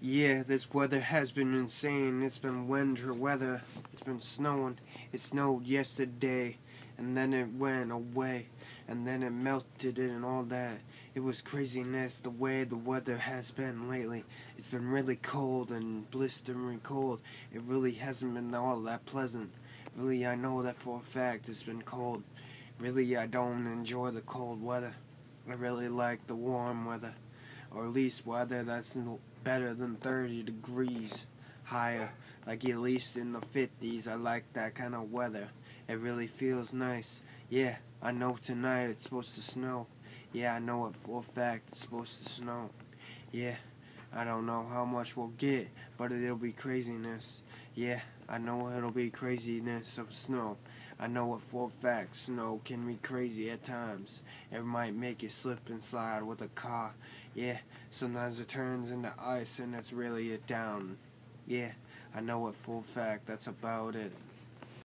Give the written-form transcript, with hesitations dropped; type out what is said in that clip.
Yeah, this weather has been insane. It's been winter weather. It's been snowing. It snowed yesterday, and then it went away, and then it melted and all that. It was craziness the way the weather has been lately. It's been really cold and blistering cold. It really hasn't been all that pleasant. Really, I know that for a fact. It's been cold. Really, I don't enjoy the cold weather. I really like the warm weather, or at least weather that's better than 30 degrees higher, like at least in the 50s. I like that kind of weather. It really feels nice. Yeah, I know tonight it's supposed to snow. Yeah, I know it for a fact it's supposed to snow. Yeah, I don't know how much we'll get, but it'll be craziness. Yeah, I know it'll be craziness of snow. I know it for a fact. Snow can be crazy at times. It might make you slip and slide with a car. Yeah, sometimes it turns into ice and that's really it down. Yeah, I know it for a fact. That's about it.